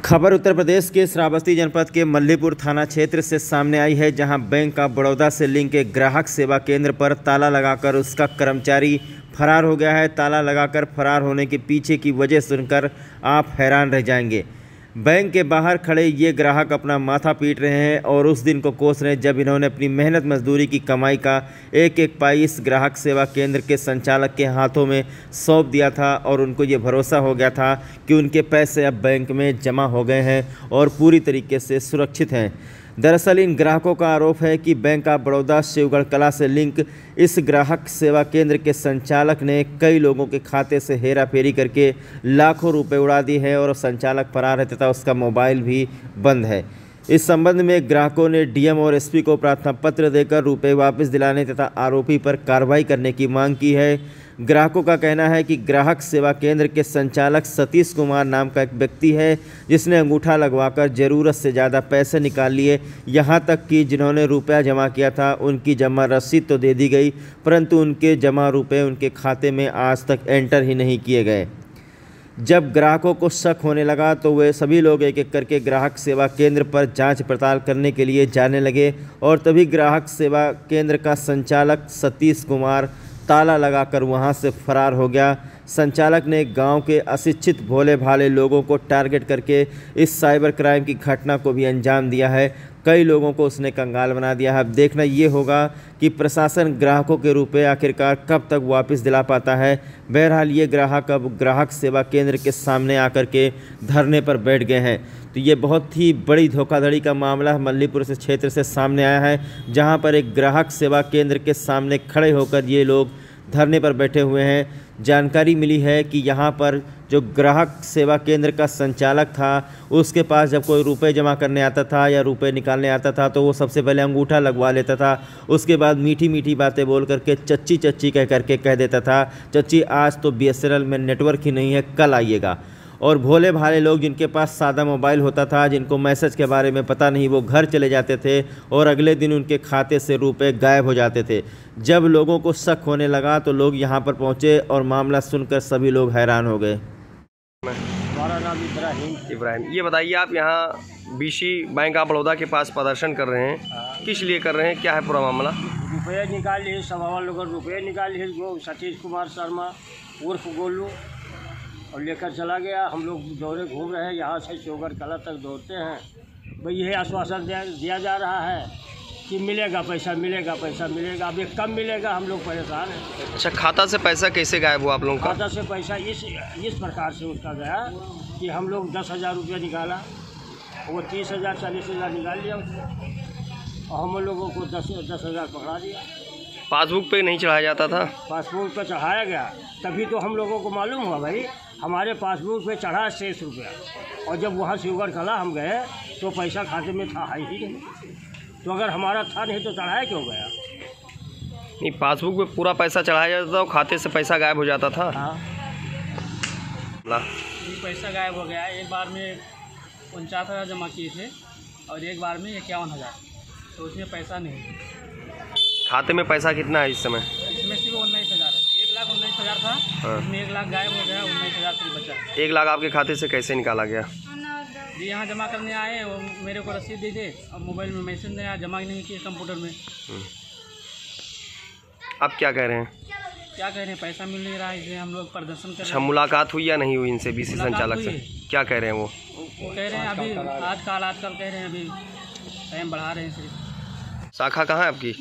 खबर उत्तर प्रदेश के श्रावस्ती जनपद के मल्लीपुर थाना क्षेत्र से सामने आई है, जहां बैंक ऑफ बड़ौदा से लिंक एक ग्राहक सेवा केंद्र पर ताला लगाकर उसका कर्मचारी फरार हो गया है। ताला लगाकर फरार होने के पीछे की वजह सुनकर आप हैरान रह जाएंगे। बैंक के बाहर खड़े ये ग्राहक अपना माथा पीट रहे हैं और उस दिन को कोस रहे हैं जब इन्होंने अपनी मेहनत मजदूरी की कमाई का एक एक पाई इस ग्राहक सेवा केंद्र के संचालक के हाथों में सौंप दिया था और उनको ये भरोसा हो गया था कि उनके पैसे अब बैंक में जमा हो गए हैं और पूरी तरीके से सुरक्षित हैं। दरअसल इन ग्राहकों का आरोप है कि बैंक ऑफ बड़ौदा शिवगढ़ कला से लिंक इस ग्राहक सेवा केंद्र के संचालक ने कई लोगों के खाते से हेरा फेरी करके लाखों रुपए उड़ा दिए हैं और संचालक फरार है तथा उसका मोबाइल भी बंद है। इस संबंध में ग्राहकों ने डीएम और एसपी को प्रार्थना पत्र देकर रुपए वापस दिलाने तथा आरोपी पर कार्रवाई करने की मांग की है। ग्राहकों का कहना है कि ग्राहक सेवा केंद्र के संचालक सतीश कुमार नाम का एक व्यक्ति है, जिसने अंगूठा लगवाकर ज़रूरत से ज़्यादा पैसे निकाल लिए। यहाँ तक कि जिन्होंने रुपया जमा किया था उनकी जमा रसीद तो दे दी गई, परंतु उनके जमा रुपए उनके खाते में आज तक एंटर ही नहीं किए गए। जब ग्राहकों को शक होने लगा तो वे सभी लोग एक एक करके ग्राहक सेवा केंद्र पर जांच पड़ताल करने के लिए जाने लगे और तभी ग्राहक सेवा केंद्र का संचालक सतीश कुमार ताला लगाकर वहां से फरार हो गया। संचालक ने गांव के अशिक्षित भोले भाले लोगों को टारगेट करके इस साइबर क्राइम की घटना को भी अंजाम दिया है। कई लोगों को उसने कंगाल बना दिया है। अब देखना ये होगा कि प्रशासन ग्राहकों के रुपए आखिरकार कब तक वापस दिला पाता है। बहरहाल ये ग्राहक अब ग्राहक सेवा केंद्र के सामने आकर के धरने पर बैठ गए हैं। तो ये बहुत ही बड़ी धोखाधड़ी का मामला मल्लीपुर से क्षेत्र से सामने आया है, जहां पर एक ग्राहक सेवा केंद्र के सामने खड़े होकर ये लोग धरने पर बैठे हुए हैं। जानकारी मिली है कि यहाँ पर जो ग्राहक सेवा केंद्र का संचालक था, उसके पास जब कोई रुपए जमा करने आता था या रुपए निकालने आता था तो वो सबसे पहले अंगूठा लगवा लेता था। उसके बाद मीठी मीठी बातें बोल करके चच्ची चच्ची कह करके कह देता था, चच्ची आज तो बीएसएनएल में नेटवर्क ही नहीं है, कल आइएगा। और भोले भाले लोग जिनके पास सादा मोबाइल होता था, जिनको मैसेज के बारे में पता नहीं, वो घर चले जाते थे और अगले दिन उनके खाते से रुपए गायब हो जाते थे। जब लोगों को शक होने लगा तो लोग यहाँ पर पहुँचे और मामला सुनकर सभी लोग हैरान हो गए। हमारा नाम इब्राहिम। ये बताइए, आप यहाँ बीसी बैंक ऑफ बड़ौदा के पास प्रदर्शन कर रहे हैं, किस लिए कर रहे हैं, क्या है पूरा मामला? रुपये निकाल लिए, सवा लोग रुपये निकाल लिए। वो सतीश कुमार शर्मा उर्फ गोलू और लेकर चला गया। हम लोग दौरे घूम रहे हैं, यहाँ से शिवगढ़ कला तक दौड़ते हैं। भाई यही आश्वासन दिया जा रहा है कि मिलेगा पैसा, मिलेगा पैसा, मिलेगा। अब ये कब मिलेगा, हम लोग परेशान हैं। अच्छा, खाता से पैसा कैसे गायब हुआ आप लोगों का? खाता से पैसा इस प्रकार से उसका गया कि हम लोग 10,000 रुपया निकाला, वो 30,000 40,000 निकाल लिया उसको और हम लोगों को 10,000 पकड़ा दिया। पासबुक पे नहीं चढ़ाया जाता था? पासबुक पे चढ़ाया गया, तभी तो हम लोगों को मालूम हुआ भाई हमारे पासबुक पे चढ़ा 6 रुपया, और जब वहाँ शिवगढ़ कला हम गए तो पैसा खाते में था ही नहीं। तो अगर हमारा था नहीं तो चढ़ाया क्यों गया? नहीं, पासबुक पे पूरा पैसा चढ़ाया जाता था और खाते से पैसा गायब हो जाता था। हाँ, पैसा गायब हो गया। एक बार में 49,000 जमा किए थे और एक बार में 51,000, तो उसमें पैसा नहीं। खाते में पैसा कितना है इस समय? इसमें सिर्फ 19,000 है। 1,19,000 था। हाँ। इसमें 1 लाख गायब हो गया, 19,000 सिर्फ बचा। 1 लाख आपके खाते से कैसे निकाला गया? जी, यहाँ जमा करने आए, वो मेरे को रसीद दे दे, अब मोबाइल में मैसेज नहीं आया, जमा नहीं किए कंप्यूटर में। अब क्या कह रहे हैं? क्या कह रहे हैं, पैसा मिल नहीं रहा है, इसलिए हम लोग प्रदर्शन कर रहे हैं। मुलाकात हुई या नहीं हुई इनसे, बीसी संचालक से? क्या कह रहे हैं वो? कह रहे हैं अभी आजकल कह रहे हैं अभी टाइम बढ़ा रहे हैं सिर्फ। शाखा कहाँ है आपकी?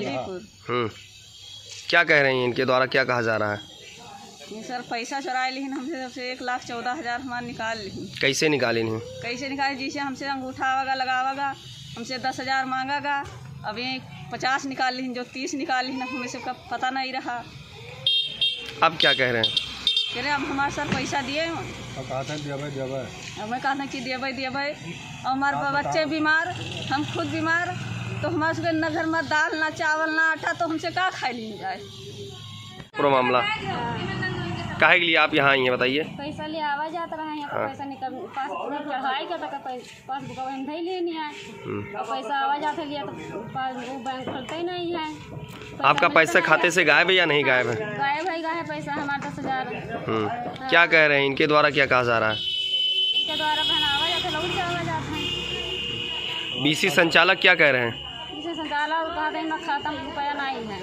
क्या कह रहे हैं, इनके द्वारा क्या कहा जा रहा है? सर पैसा चुराए लेकिन हमसे सबसे 1,14,000 हमारे निकाल ली। कैसे निकाले नहीं? कैसे निकाले? जिसे हमसे अंगूठा आवागा लगावागा, हमसे 10,000 मांगागा। अब ये 50 निकाल ली, जो 30 निकाल ली, हमें सबका पता नहीं रहा। अब क्या कह रहे हैं? कह रहे अब हमारे सर पैसा दिए, हमें कहते हैं कि देवे। और हमारे बच्चे बीमार, हम खुद बीमार, तो हमारे सबके न घर में दाल, ना चावल, ना आटा, तो हमसे क्या खाई ली जाए पूरा मामला? काहे के लिए आप यहाँ आई हैं बताइए? पैसा ले आवा जाता रहा यहाँ पर। पैसा निकल पास चढ़ाई क्या था, पासबुक हम नहीं लेनी है और पैसा आवा जाता लिया तो वो बैंक खुलता ही नहीं है। आपका पैसा खाते से गायब है या नहीं गायब है? गायब है पैसा हमारा 10,000। क्या कह रहे हैं, इनके द्वारा क्या कहा जा रहा है? इनके द्वारा आवा जाता से लौट जावा जाते हैं। बीसी संचालक क्या कह रहे हैं? इसे संचालक कहते हैं खत्म रुपया नहीं है।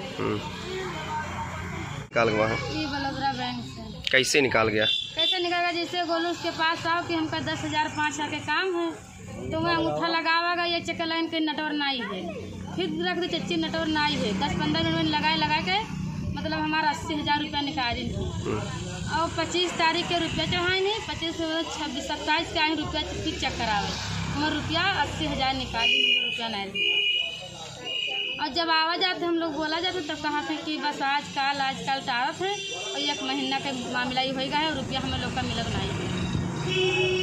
निकाल गया है ये बड़ौदा बैंक से। कैसे निकाल गया? कैसे निकालेगा? जैसे बोलो उसके पास आओ कि हमका 10,000 5 के काम है, तो मैं अंगूठा लगावागा ये चक्कर लाइन के नेटवर्क नहीं है, फिर रख दे चच्ची नेटवर्क नहीं है, 10-15 मिनट में लगा के मतलब हमारा 80,000 रुपया निकाल दी। और 25 तारीख के रुपया चढ़ाए नहीं, 25 26 27 के आए रुपया फिर चेक करावे, हमारा रुपया 80,000 निकाली, रुपया नहीं दिया। और जब आवा जाते हम लोग बोला जाते तब कहा थे कि बस आजकल तारत है और 1 महीना के मामला ही होगा है, रुपया हमें लोग का मिलत नहीं है।